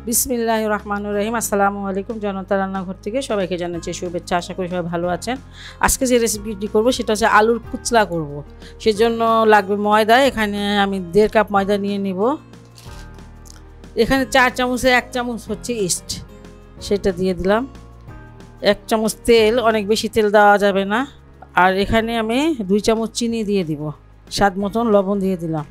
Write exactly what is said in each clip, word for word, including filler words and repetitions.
বিসমিল্লাহির রহমানির রহিম। আসসালামু আলাইকুম। জনতা রান্নাঘর থেকে সবাইকে জানাচ্ছি শুভেচ্ছা। আশা করি সবাই ভালো আছেন। আজকে যে রেসিপিটি করব সেটা হচ্ছে আলুর কুচলা করব। সেজন্য লাগবে ময়দা। এখানে আমি দেড় কাপ ময়দা নিয়ে নিব। এখানে চার চামচে এক চামচ হচ্ছে ইস্ট, সেটা দিয়ে দিলাম। এক চামচ তেল, অনেক বেশি তেল দেওয়া যাবে না। আর এখানে আমি দুই চামচ চিনি দিয়ে দিব, স্বাদ মতন লবণ দিয়ে দিলাম।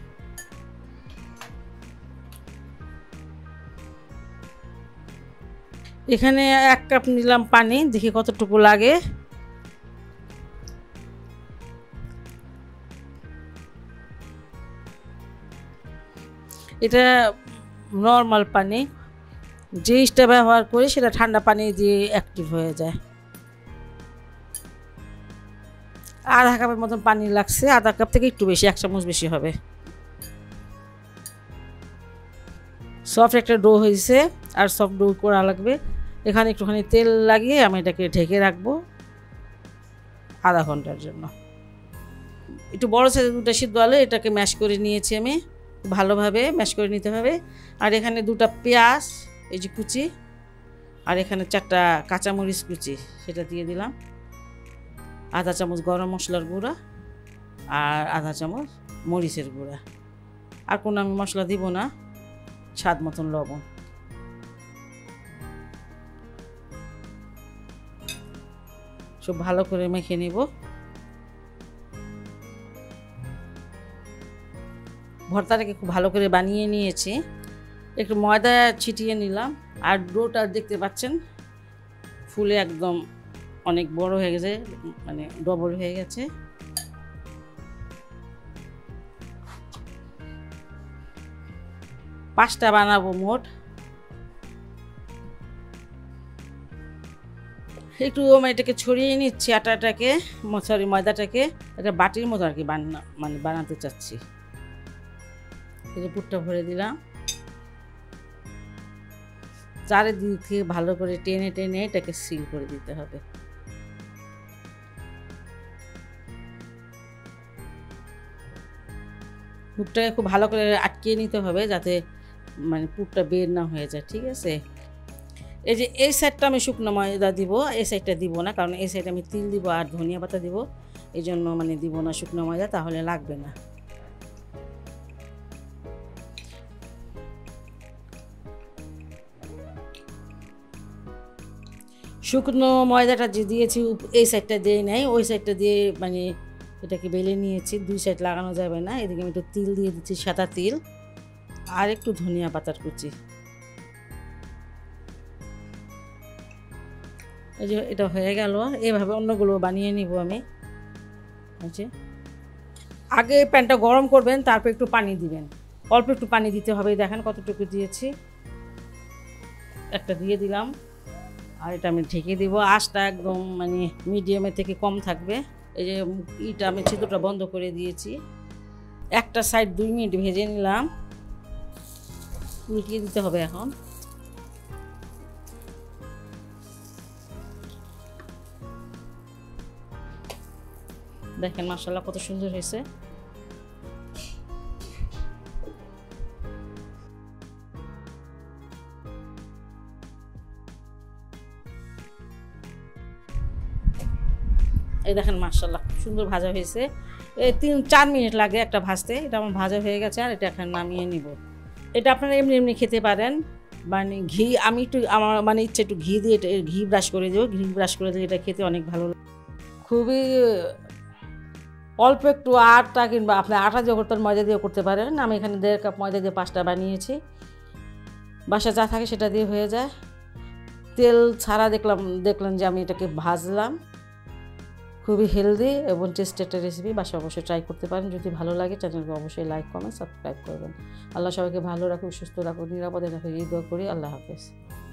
এখানে এক কাপ নিলাম পানি, দেখি কতটুকু লাগে। এটা নর্মাল পানি, যে ইস্টটা ব্যবহার করি সেটা ঠান্ডা পানি দিয়ে অ্যাক্টিভ হয়ে যায়। আধা কাপের মতন পানি লাগছে, আধা কাপ থেকে একটু বেশি, এক চামচ বেশি হবে। সফট একটা ডো হয়েছে, আর সফট ডো করা লাগবে। এখানে একটুখানি তেল লাগিয়ে আমি এটাকে ঢেকে রাখবো আধা ঘন্টার জন্য। একটু বড় সাইজের দুটো সিদ্ধ আলু এটাকে ম্যাশ করে নিয়েছি আমি, ভালোভাবে ম্যাশ করে নিতে হবে। আর এখানে দুটো পেঁয়াজ এই যে কুচি, আর এখানে চারটা কাঁচামরিচ কুচি, সেটা দিয়ে দিলাম। আধা চামচ গরম মশলার গুঁড়া আর আধা চামচ মরিচের গুঁড়া। আর কোনো আমি মশলা দিব না, স্বাদ মতন লবণ। সব ভালো করে মেখে নিব। ভর্তাটাকে খুব ভালো করে বানিয়ে নিয়েছি। একটু ময়দা ছিটিয়ে নিলাম। আর ডোটা দেখতে পাচ্ছেন ফুলে একদম অনেক বড় হয়ে গেছে, মানে ডবল হয়ে গেছে। পাঁচটা বানাবো মোট। একটু আমি এটাকে ছড়িয়ে নিচ্ছি, আটাটাকে, সরি ময়দাটাকে। এটা বাটির মতো আর কি বানা মানে বানাতে চাচ্ছি। এই যে পুরটা ভরে দিলাম। চারিদিক থেকে ভালো করে টেনে টেনে এটাকে সিল করে দিতে হবে। পুরটাকে খুব ভালো করে আটকিয়ে নিতে হবে, যাতে মানে পুরটা বের না হয়ে যায়। ঠিক আছে, এই যে এই সাইডটা আমি শুকনো ময়দা দিব, এই সাইডটা দিব না, কারণ এই সাইডে আমি তিল দিব আর ধনিয়া পাতা দিব। এই জন্য মানে দিব না শুকনো ময়দা, তাহলে লাগবে না। শুকনো ময়দাটা যে দিয়েছি এই সাইডটা দিয়ে নেই, ওই সাইডটা দিয়ে মানে এটাকে বেলে নিয়েছি। দুই সাইড লাগানো যাবে না। এদিকে আমি একটু তিল দিয়ে দিচ্ছি, সাদা তিল, আর একটু ধনিয়া পাতার কুচি। এই যে এটা হয়ে গেল। এভাবে অন্যগুলো বানিয়ে নিব আমি। আগে প্যানটা গরম করবেন, তারপর একটু পানি দিবেন। অল্প একটু পানি দিতে হবে। দেখেন কতটুকু দিয়েছি, একটা দিয়ে দিলাম। আর এটা আমি ঢেকে দিব। আঁচটা একদম মানে মিডিয়ামের থেকে কম থাকবে। এই যে ইটা আমি ছিদ্রটা বন্ধ করে দিয়েছি। একটা সাইড দুই মিনিট ভেজে নিলাম। উল্টিয়ে দিতে হবে এখন। দেখেন মাশাআল্লাহ কত সুন্দর হয়েছে। এই দেখেন মাশাআল্লাহ সুন্দর ভাজা হয়েছে। এই তিন চার মিনিট লাগে একটা ভাজতে। এটা আমার ভাজা হয়ে গেছে। আর এটা এখন নামিয়ে নিব। এটা আপনারা এমনি এমনি খেতে পারেন, মানে ঘি, আমি একটু আমার মানে ইচ্ছে একটু ঘি দিয়ে ঘি ব্রাশ করে দেবো। ঘি ব্রাশ করে দিলে এটা খেতে অনেক ভালো লাগে। খুবই অল্প একটু আটা, কিংবা আপনি আটা দিয়ে করতেন, ময়দা দিয়ে করতে পারেন। আমি এখানে দেড় কাপ ময়দা দিয়ে পাঁচটা বানিয়েছি। বাসা যা থাকে সেটা দিয়ে হয়ে যায়। তেল ছাড়া দেখলাম দেখলেন যে আমি এটাকে ভাজলাম। খুবই হেলদি এবং টেস্টি একটা রেসিপি। বাসা অবশ্যই ট্রাই করতে পারেন। যদি ভালো লাগে চ্যানেলকে অবশ্যই লাইক, কমেন্ট, সাবস্ক্রাইব করবেন। আল্লাহ সবাইকে ভালো রাখুক, সুস্থ রাখুক, নিরাপদে রাখুক, এই দোয়া করি। আল্লাহ হাফেজ।